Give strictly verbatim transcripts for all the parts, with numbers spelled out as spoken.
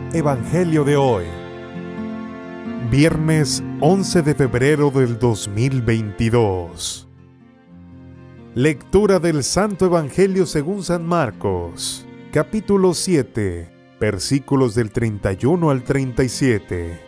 Evangelio de hoy, viernes once de febrero del dos mil veintidós. Lectura del Santo Evangelio según San Marcos, capítulo siete, versículos del treinta y uno al treinta y siete.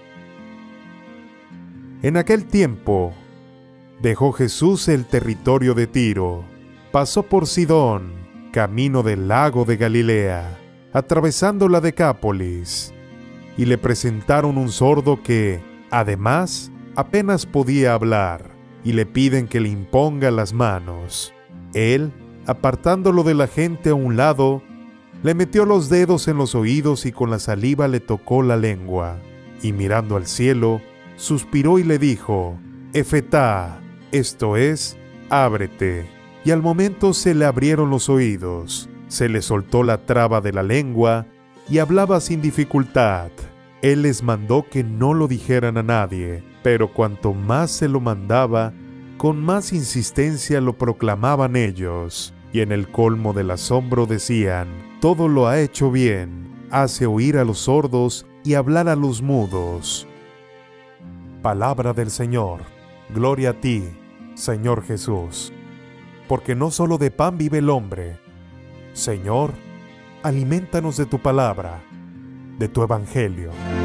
En aquel tiempo, dejó Jesús el territorio de Tiro, pasó por Sidón, camino del lago de Galilea, atravesando la Decápolis, y le presentaron un sordo que, además, apenas podía hablar, y le piden que le imponga las manos. Él, apartándolo de la gente a un lado, le metió los dedos en los oídos y con la saliva le tocó la lengua, y mirando al cielo, suspiró y le dijo, Efetá, esto es, ábrete. Y al momento se le abrieron los oídos, se le soltó la traba de la lengua y hablaba sin dificultad. Él les mandó que no lo dijeran a nadie, pero cuanto más se lo mandaba, con más insistencia lo proclamaban ellos, y en el colmo del asombro decían, todo lo ha hecho bien, hace oír a los sordos y hablar a los mudos. Palabra del Señor. Gloria a ti, Señor Jesús. Porque no solo de pan vive el hombre. Señor, alimentanos de tu palabra, de tu Evangelio.